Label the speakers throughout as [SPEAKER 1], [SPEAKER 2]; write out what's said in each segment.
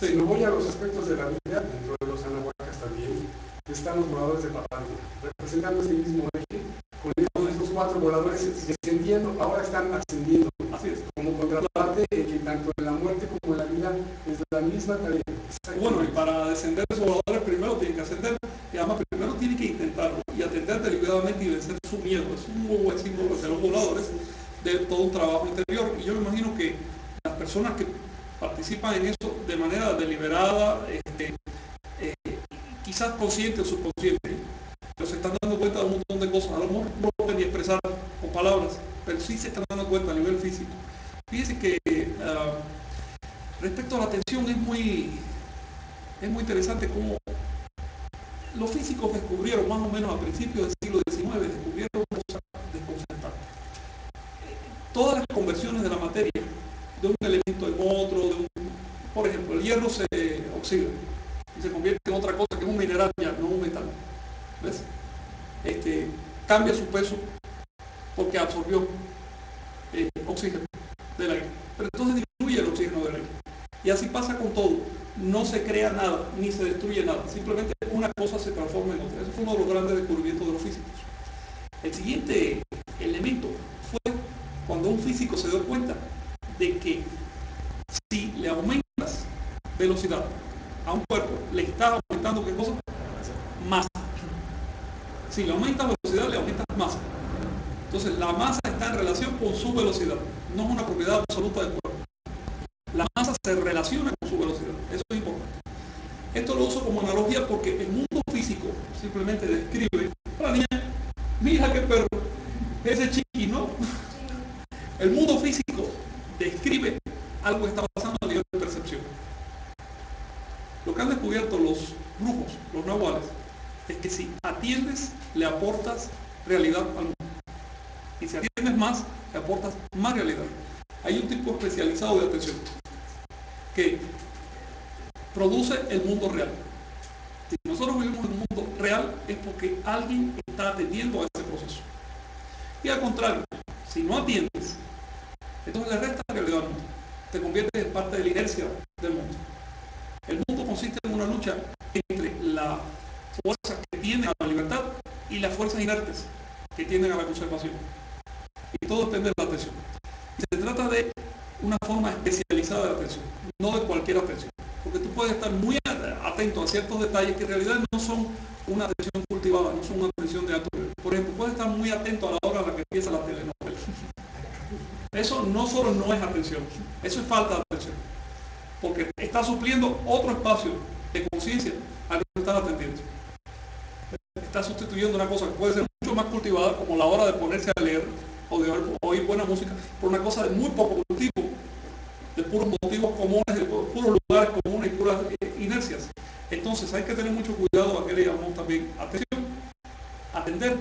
[SPEAKER 1] Si me voy a los aspectos de la vida, dentro de los anahuacas también están los voladores de Papantla, representando este mismo eje, con estos cuatro voladores descendiendo, ahora están ascendiendo.
[SPEAKER 2] Así es.
[SPEAKER 1] Como contraparte, que tanto en la muerte como en la vida es la misma tarea.
[SPEAKER 2] Bueno, y para descender esos voladores primero tienen que ascender, y además primero tienen que intentarlo y atender deliberadamente y vencer su miedo. Es un muy buen símbolo de los voladores, de todo un trabajo interior. Y yo me imagino que las personas que participan en eso de manera deliberada, quizás consciente o subconsciente, pero se están dando cuenta de un montón de cosas. A lo mejor no lo pueden ni expresar con palabras, pero sí se están dando cuenta a nivel físico. Fíjense que respecto a la atención es muy interesante cómo los físicos descubrieron más o menos a principios del siglo XIX, descubrieron cosas desconcertantes. Todas las conversiones de la materia, de un elemento en otro, por ejemplo, el hierro se oxida y se convierte en otra cosa que es un mineral ya, no un metal. ¿Ves? Cambia su peso porque absorbió oxígeno del aire. Pero entonces disminuye el oxígeno del aire. Y así pasa con todo. No se crea nada, ni se destruye nada. Simplemente una cosa se transforma en otra. Ese fue uno de los grandes descubrimientos de los físicos. El siguiente elemento fue cuando un físico se dio cuenta de que si le aumentas velocidad a un cuerpo, le estás aumentando ¿qué cosa? Masa. Si le aumentas velocidad, le aumentas masa. Entonces la masa está en relación con su velocidad. No es una propiedad absoluta del cuerpo. La masa se relaciona con su velocidad. Eso es importante. Esto lo uso como analogía porque el mundo físico simplemente describe a la niña, mira qué perro, ese chiqui, ¿no? El mundo físico describe algo que está pasando a nivel de percepción. Lo que han descubierto los brujos, los nahuales, es que si atiendes, le aportas realidad al mundo. Y si atiendes más, le aportas más realidad. Hay un tipo especializado de atención que produce el mundo real. Si nosotros vivimos en un mundo real es porque alguien está atendiendo a ese proceso. Y al contrario, si no atiendes, entonces le restas realidad al mundo. Te conviertes en parte de la inercia del mundo. El mundo consiste en una lucha entre las fuerzas que tienden a la libertad y las fuerzas inertes que tienden a la conservación. Y todo depende de la atención. Se trata de una forma especializada de atención, no de cualquier atención. Porque tú puedes estar muy atento a ciertos detalles que en realidad no son una atención cultivada, no son una atención de alto nivel. Por ejemplo, puedes estar muy atento a la hora a la que empieza la telenovela. Eso no solo no es atención, eso es falta de atención. Porque está supliendo otro espacio de conciencia al que estás atendiendo. Está sustituyendo una cosa que puede ser mucho más cultivada, como la hora de ponerse a leer o de oír buena música, por una cosa de muy poco cultivo, de puros motivos comunes, de puros lugares comunes y puras inercias. Entonces hay que tener mucho cuidado a qué le llamamos también atención. Atender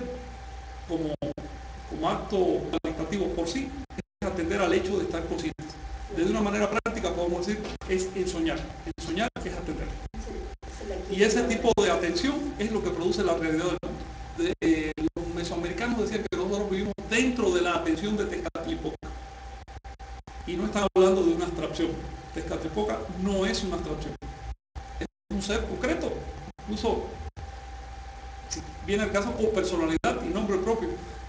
[SPEAKER 2] como acto cualitativo por sí es atender al hecho de estar conscientes. De una manera práctica podemos decir es ensoñar. Ensoñar es atender. Y ese tipo de atención es lo que produce la realidad del mundo. Los mesoamericanos decían que nosotros vivimos dentro de la atención de Tezcatlipoca. Y no están hablando de una abstracción. Tezcatlipoca no es una abstracción. Es un ser concreto. Incluso, si viene el caso, por personalidad y nombre propio.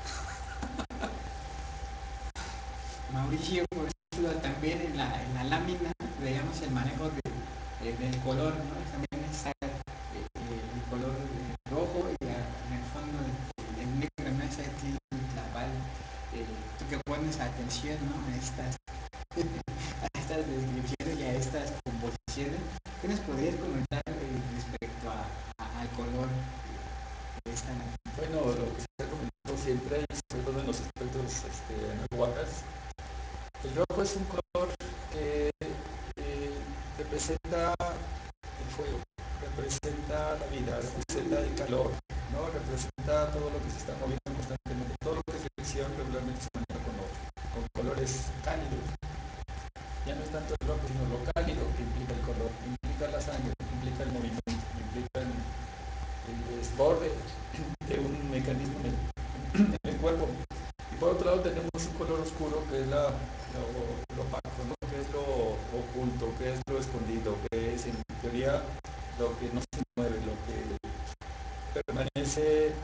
[SPEAKER 3] Mauricio, por ejemplo, también en la lámina veíamos el manejo del color, ¿no? También está el color rojo y en el fondo el negro, ¿no? Ese estilo claval, tú que pones atención, ¿no? A estas descripciones y a estas composiciones. ¿Qué nos podrías comentar respecto al color de esta lámina?
[SPEAKER 4] Bueno, lo que se ha comentado siempre, sobre todo en los aspectos nahuacas, el rojo es un color que representa el fuego, representa la vida, representa el calor, ¿no? Representa todo lo que se está moviendo constantemente. Todo lo que es visión regularmente se maneja con colores cálidos. Ya no es tanto el rojo, sino lo cálido que implica el color, implica la sangre, implica el movimiento, implica el desborde de un mecanismo en el cuerpo. Y por otro lado tenemos un color oscuro que es lo opaco, ¿no? Que es lo oculto, que es lo escondido, que es en teoría lo que no se mueve, lo que permanece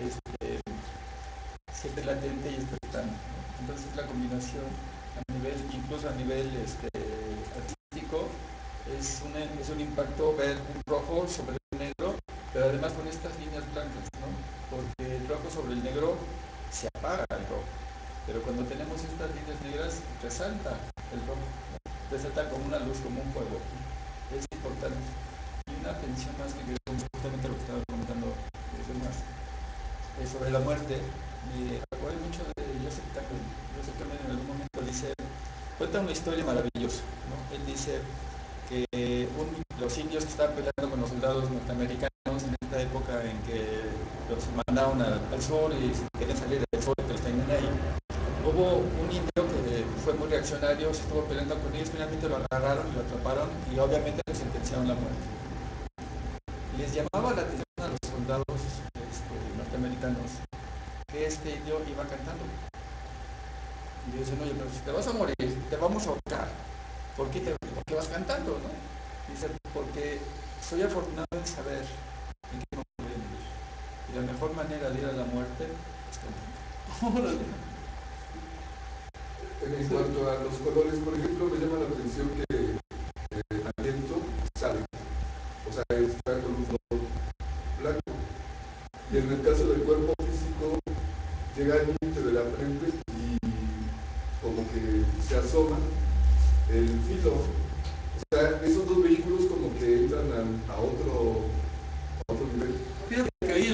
[SPEAKER 4] siempre latente y expectante, ¿no? Entonces la combinación a nivel, incluso a nivel artístico, es un impacto ver un rojo sobre el negro, pero además con estas líneas blancas, ¿no? Porque el rojo sobre el negro se apaga el rojo, pero cuando tenemos estas líneas negras resalta el rojo, ¿no? Resalta como una luz, como un fuego. Es importante. Y una atención más que queremos, justamente lo que estaba comentando más, sobre la muerte. Me acuerdo mucho de Joseph Campbell. Joseph Campbell en algún momento dice, cuenta una historia maravillosa, ¿no? Él dice que los indios que estaban peleando con los soldados norteamericanos en esta época en que los mandaron al sur y querían salir del sur, que los tenían ahí, hubo un indio que fue muy reaccionario, se estuvo peleando con ellos, finalmente lo agarraron y lo atraparon y obviamente le sentenciaron la muerte. Les llamaba la atención a los soldados norteamericanos que este indio iba cantando. Y dicen, oye, pero si te vas a morir, te vamos a ahorcar. ¿Por qué vas cantando, no? Dice, porque soy afortunado en saber en qué no voy a morir. Y la mejor manera de ir a la muerte es cantando.
[SPEAKER 1] En cuanto a los colores, por ejemplo, me llama la atención que aliento sale. O sea, está con un color blanco. Y en el caso del cuerpo físico, llega al límite de la frente y como que se asoma el filo. O sea, esos dos vehículos como que entran a otro nivel.
[SPEAKER 2] Fíjate que ahí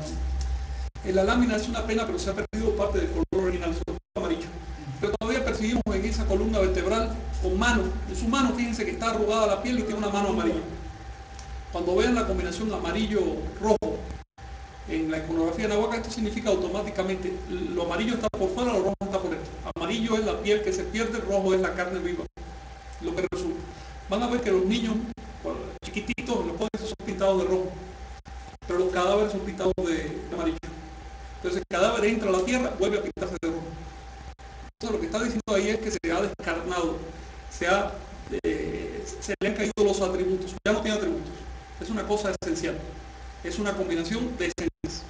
[SPEAKER 2] en la lámina es una pena, pero se ha perdido parte del color original, sobre todo amarillo. Pero todavía percibimos en esa columna vertebral con mano. En su mano, fíjense que está arrugada la piel y tiene una mano amarilla. Cuando vean la combinación amarillo-rojo en la iconografía náhuatl, esto significa automáticamente lo amarillo está por fuera, lo rojo está por dentro. Amarillo es la piel que se pierde, rojo es la carne viva. Lo que resulta. Van a ver que los niños chiquititos, los jóvenes son pintados de rojo, pero los cadáveres son pintados de amarillo. Entonces el cadáver entra a la tierra, vuelve a pintarse de rojo. Entonces lo que está diciendo ahí es que se ha descarnado, se le han caído los atributos, ya no tiene atributos. Es una cosa esencial, es una combinación de esencias.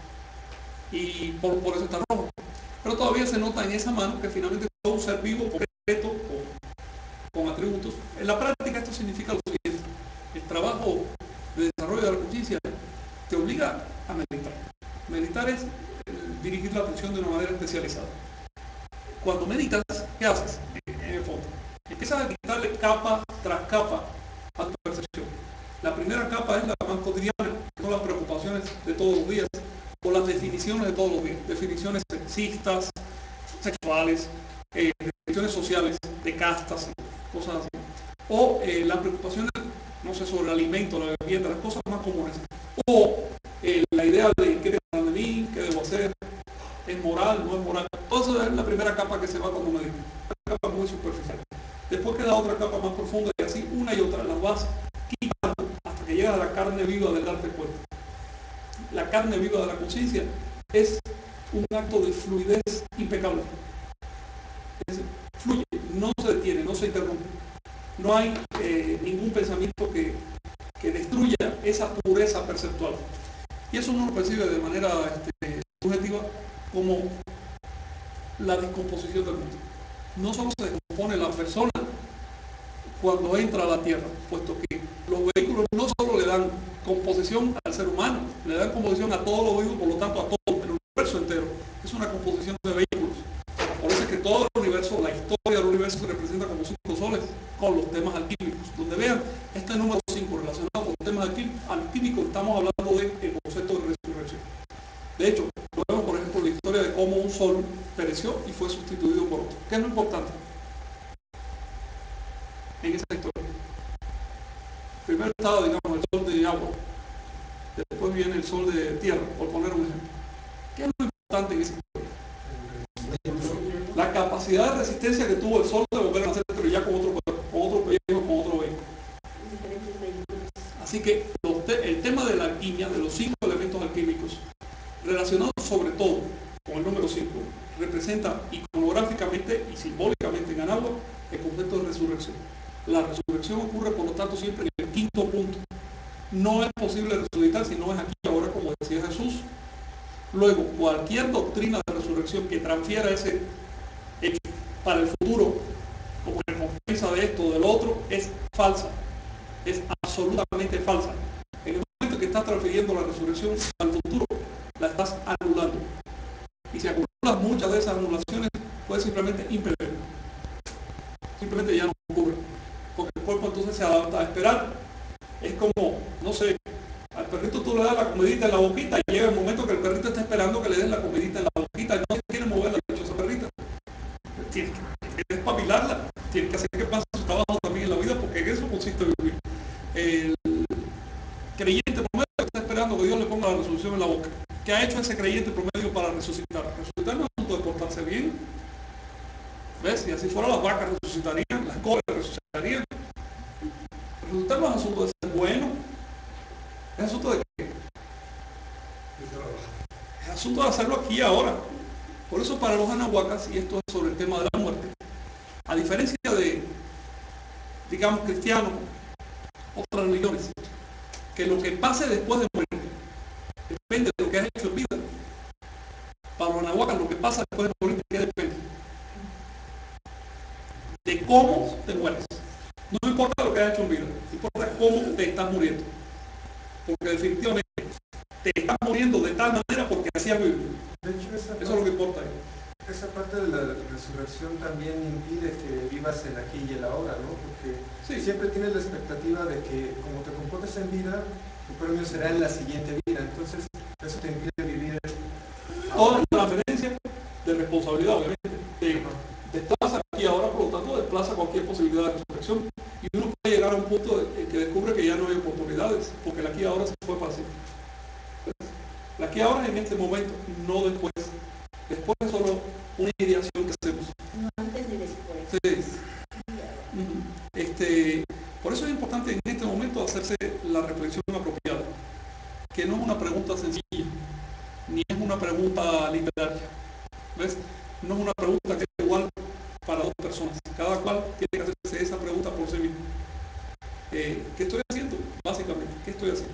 [SPEAKER 2] Y por eso está rojo. Pero todavía se nota en esa mano que finalmente todo un ser vivo, concreto, con atributos. En la práctica esto significa lo siguiente: el trabajo de desarrollo de la conciencia te obliga a meditar. Meditar es dirigir la atención de una manera especializada. Cuando meditas, ¿qué haces? En el fondo, empiezas a quitarle capa tras capa a tu percepción. La primera capa es la más cotidiana, que son las preocupaciones de todos los días, o las definiciones de todos los días, definiciones sexistas, sexuales, definiciones sociales, de castas, cosas así. O las preocupaciones, no sé, sobre el alimento, la vivienda, las cosas más comunes. O la idea de qué debo de mí, qué debo hacer, es moral, no es moral. Todo eso es la primera capa que se va cuando meditas. Una capa muy superficial. Después queda otra capa más profunda y así una y otra las vas quitando hasta que llegas a la carne viva del darte cuenta. La carne viva de la conciencia es un acto de fluidez impecable. Fluye, no se detiene, no se interrumpe. No hay ningún pensamiento que destruya esa pureza perceptual. Y eso uno lo percibe de manera subjetiva como la descomposición del mundo. No solo se descompone la persona cuando entra a la tierra, puesto que los vehículos no solo le dan composición al ser humano, le dan composición a todos los vehículos, por lo tanto a todo el universo entero. Es una composición de vehículos. Por eso es que todo el universo, la historia del universo se representa como 5 soles con los temas alquímicos. Donde vean este número 5 relacionado con los temas alquímicos, estamos hablando del concepto de resurrección. De hecho, lo vemos por ejemplo en la historia de cómo un sol pereció y fue sustituido por otro. ¿Qué es lo importante en esa historia? Primero estaba, digamos, el sol de agua, después viene el sol de tierra, por poner un ejemplo. ¿Qué es lo importante en esa historia? La capacidad de resistencia que tuvo el sol de volver a nacer, pero ya con otro cuerpo, con otro pellejo, con otro vehículo. Así que el tema de la alquimia, de los 5 elementos alquímicos, relacionados sobre todo con el número 5, representa iconográficamente y simbólicamente en Anáhuac el concepto de resurrección. La resurrección ocurre, por lo tanto, siempre en el quinto punto. No es posible resucitar si no es aquí y ahora, como decía Jesús. Luego, cualquier doctrina de resurrección que transfiera ese hecho para el futuro, como recompensa de esto o del otro, es falsa. Es absolutamente falsa. En el momento que estás transfiriendo la resurrección al futuro, la estás anulando. Y si acumulas muchas de esas anulaciones, puedes simplemente impedir. Simplemente ya no ocurre. Porque el cuerpo entonces se adapta a esperar. Es como, no sé, al perrito tú le das la comidita en la boquita y llega el momento que el perrito está esperando que le des la comidita en la boquita y no se quiere mover la dichosa perrita. Tienes que despabilarla, tienes que hacer que pase su trabajo también en la vida, porque en eso consiste vivir. El creyente promedio está esperando que Dios le ponga la resolución en la boca. ¿Qué ha hecho ese creyente promedio para resucitar? Resucitar no es un asunto de portarse bien. ¿Ves? Si así fuera, las vacas resucitarían, las cobras resucitarían. Resucitar no es asunto de ser bueno. Es asunto de qué? Es asunto de hacerlo aquí y ahora. Por eso para los anahuacas, y esto es sobre el tema de la muerte, a diferencia de, digamos, cristianos, otras religiones, que lo que pase después de morir depende de lo que has hecho en vida. Para los anahuacas, lo que pasa después de morir, ¿de qué depende? De cómo te mueres. No importa lo que has hecho en vida, importa cómo te estás muriendo. Porque definitivamente te estás muriendo de tal manera porque así has vivido.
[SPEAKER 5] De hecho,
[SPEAKER 2] Eso es lo que importa.
[SPEAKER 5] Esa parte de la resurrección también impide que vivas el aquí y el ahora, ¿no? Porque
[SPEAKER 2] Sí.
[SPEAKER 5] siempre tienes la expectativa de que como te comportes en vida, tu premio será en la siguiente vida. Entonces, eso te impide vivir
[SPEAKER 2] Toda transferencia de responsabilidad, obviamente, desplaza aquí ahora, por lo tanto, desplaza cualquier posibilidad de resurrección. Y uno puede llegar a un punto en que descubre que ya no hay oportunidades, porque el aquí ahora se fue para siempre. El aquí ahora es en este momento, no después. Después es solo una ideación que hacemos.
[SPEAKER 6] No antes ni después.
[SPEAKER 2] Sí. Por eso es importante en este momento hacerse la reflexión apropiada, que no es una pregunta sencilla, ni es una pregunta literaria. ¿Ves? No es una pregunta que es igual para dos personas. Cada cual tiene que hacerse esa pregunta por sí mismo. ¿Qué estoy haciendo? Básicamente, ¿qué estoy haciendo?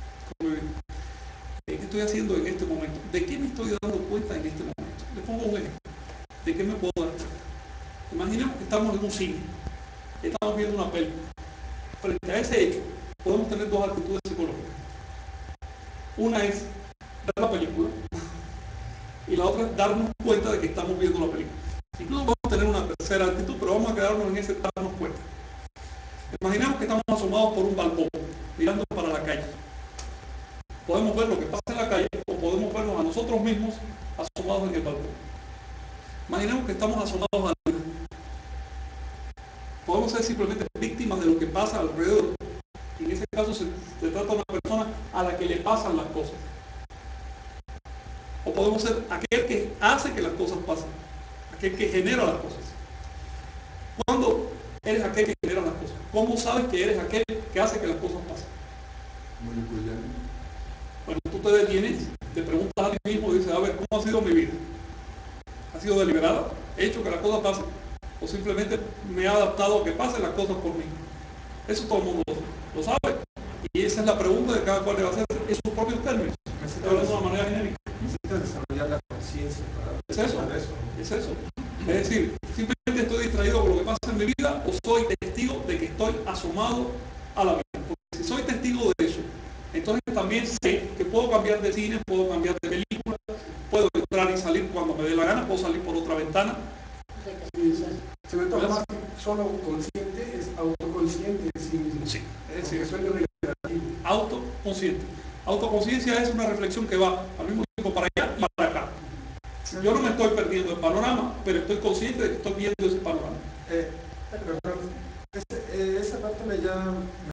[SPEAKER 2] ¿Qué estoy haciendo en este momento? ¿De qué me estoy dando cuenta en este momento? Les pongo un ejemplo. ¿De qué me puedo dar cuenta? Imaginemos que estamos en un cine, estamos viendo una película. Frente a ese hecho, podemos tener dos actitudes psicológicas. Una es ver la película y la otra es darnos cuenta de que estamos viendo la película. Incluso podemos tener una tercera actitud, pero vamos a quedarnos en ese darnos cuenta. Imaginemos que estamos asomados por un balcón, mirando para la calle. Podemos ver lo que pasa en la calle o podemos vernos a nosotros mismos asomados en el balcón. Imaginemos que estamos asomados a la luz. Podemos ser simplemente víctimas de lo que pasa alrededor. Y en ese caso se trata de una persona a la que le pasan las cosas. O podemos ser aquel que hace que las cosas pasen, aquel que genera las cosas. ¿Cuándo eres aquel que genera las cosas? ¿Cómo sabes que eres aquel que hace que las cosas pasen? Bueno, tú te detienes, te preguntas a ti mismo y dices, a ver, ¿cómo ha sido mi vida? ¿Ha sido deliberada? ¿He hecho que las cosas pasen? ¿O simplemente me he adaptado a que pasen las cosas por mí? Eso todo el mundo lo sabe. Y esa es la pregunta de cada cual debe hacer en sus propios términos. Estoy hablando de una manera genérica.
[SPEAKER 5] necesitas desarrollar la conciencia para
[SPEAKER 2] Es eso,
[SPEAKER 5] eso.
[SPEAKER 2] es eso. Es decir, simplemente estoy distraído con lo que pasa en mi vida o soy testigo de que estoy asomado a la vida. Porque si soy testigo de eso, entonces también sé que puedo cambiar de cine, puedo cambiar de película, puedo entrar y salir cuando me dé la gana, puedo salir por otra ventana.
[SPEAKER 7] Se me toca más que solo consciente, es autoconsciente de sí mismo.
[SPEAKER 2] Sí, es
[SPEAKER 7] Porque
[SPEAKER 2] decir,
[SPEAKER 7] suena negativo.
[SPEAKER 2] autoconsciente. Autoconciencia es una reflexión que va al mismo tiempo para allá y para acá. Yo no me estoy perdiendo el panorama, pero estoy consciente de que estoy viendo ese panorama.
[SPEAKER 5] Perdón, esa parte me llama